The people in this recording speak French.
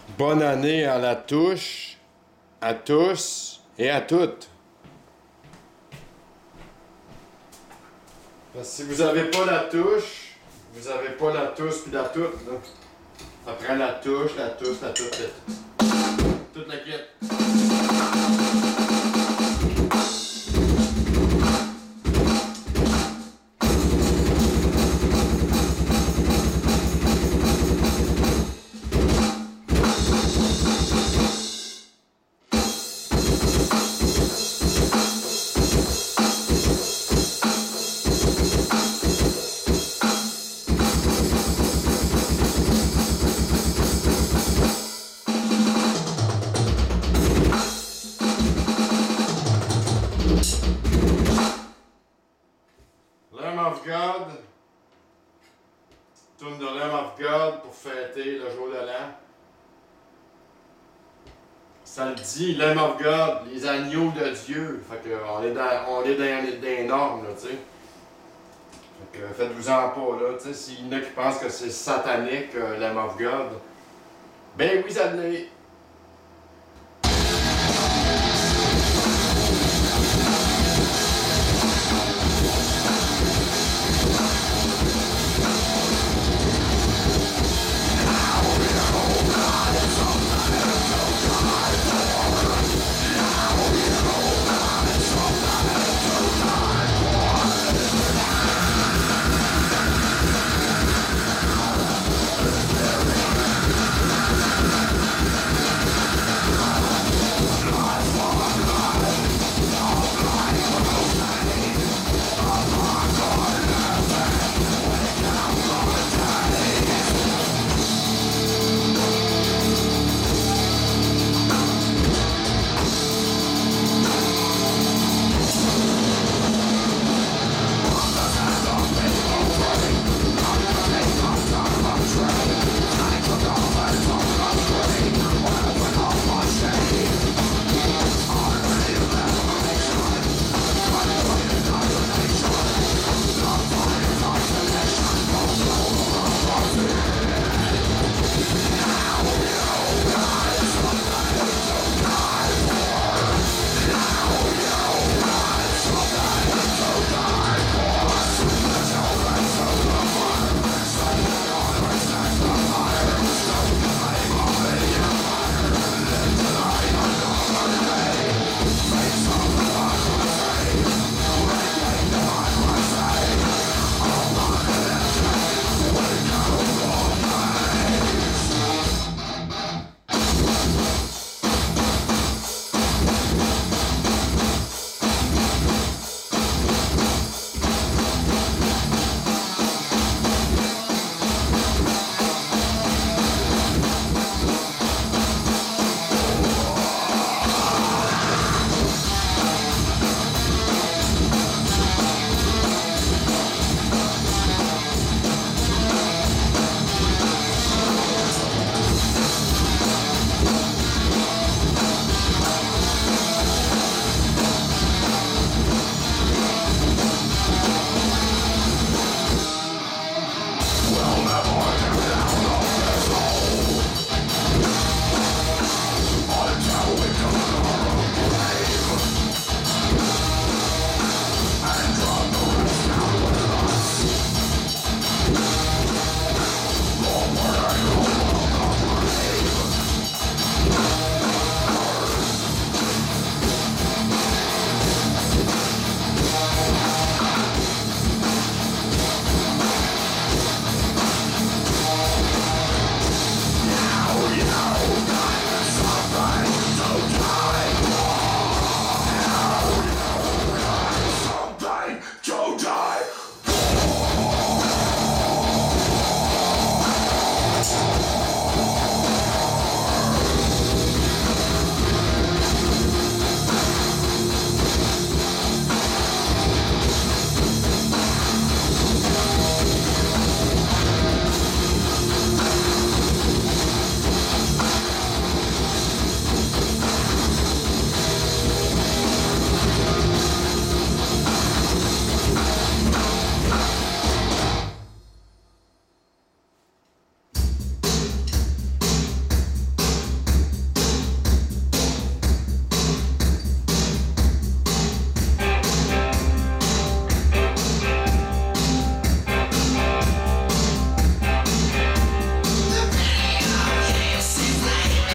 Bonne année à la touche, à tous et à toutes. Parce que si vous n'avez pas la touche, vous n'avez pas la touche puis la toute. Là. Après la touche, la touche, la toute, toute la quête. Lamb of God, tourne de Lamb of God pour fêter le jour de l'an. Ça le dit, Lamb of God, les agneaux de Dieu. Fait que on est dans les normes, là, tu sais. Fait que faites-vous-en pas, là, tu sais. S'il y en a qui pensent que c'est satanique, Lamb of God, ben oui, ça l'est.